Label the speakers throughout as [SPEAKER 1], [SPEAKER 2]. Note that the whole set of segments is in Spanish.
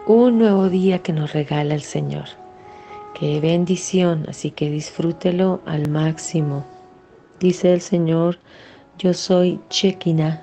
[SPEAKER 1] un nuevo día que nos regala el Señor. Qué bendición, así que disfrútelo al máximo. Dice el Señor, yo soy Shekinah,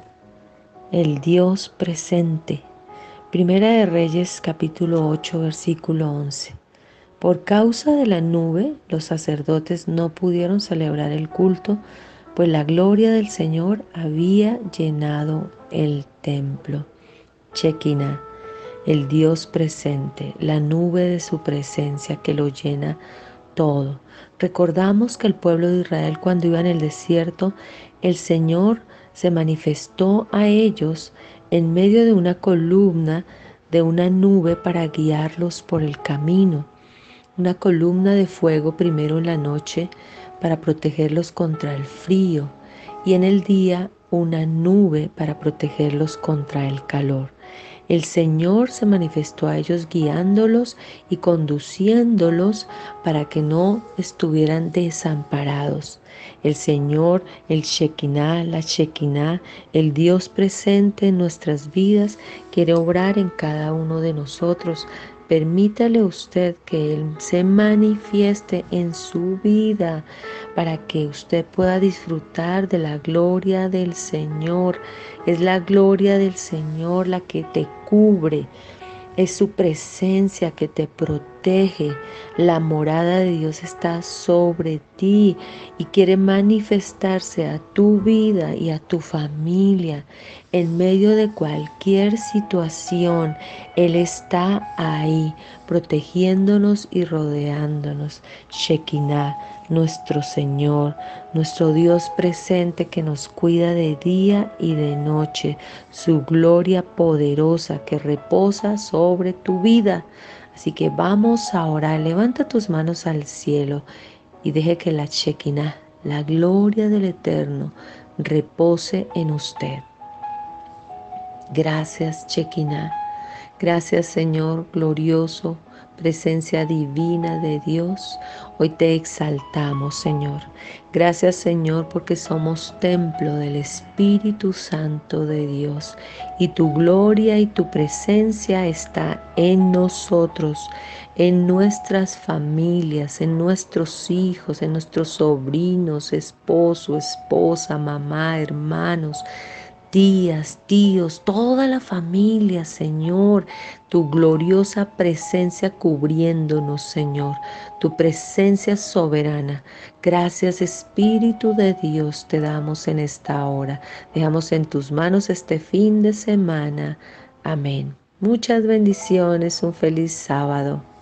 [SPEAKER 1] el Dios presente. Primera de Reyes, capítulo 8, versículo 11. Por causa de la nube, los sacerdotes no pudieron celebrar el culto, pues la gloria del Señor había llenado el templo. Shekinah, el Dios presente, la nube de su presencia que lo llena todo. Recordamos que el pueblo de Israel, cuando iba en el desierto, el Señor se manifestó a ellos en medio de una columna, de una nube para guiarlos por el camino. Una columna de fuego primero en la noche para protegerlos contra el frío y en el día una nube para protegerlos contra el calor. El Señor se manifestó a ellos guiándolos y conduciéndolos para que no estuvieran desamparados. El Señor, el Shekinah, la Shekinah, el Dios presente en nuestras vidas, quiere obrar en cada uno de nosotros. Permítale usted que Él se manifieste en su vida para que usted pueda disfrutar de la gloria del Señor. Es la gloria del Señor la que te cubre. Es su presencia que te protege. La morada de Dios está sobre ti y quiere manifestarse a tu vida y a tu familia. En medio de cualquier situación, Él está ahí, protegiéndonos y rodeándonos. Shekinah, nuestro Señor, nuestro Dios presente que nos cuida de día y de noche, su gloria poderosa que reposa sobre tu vida. Así que vamos a orar, levanta tus manos al cielo y deje que la Shekinah, la gloria del Eterno, repose en usted. Gracias, Shekinah. Gracias, Señor glorioso, presencia divina de Dios. Hoy te exaltamos, Señor. Gracias, Señor, porque somos templo del Espíritu Santo de Dios y tu gloria y tu presencia está en nosotros, en nuestras familias, en nuestros hijos, en nuestros sobrinos, esposo, esposa, mamá, hermanos, tías, tíos, toda la familia, Señor, tu gloriosa presencia cubriéndonos, Señor, tu presencia soberana. Gracias, Espíritu de Dios, te damos en esta hora. Dejamos en tus manos este fin de semana. Amén. Muchas bendiciones, un feliz sábado.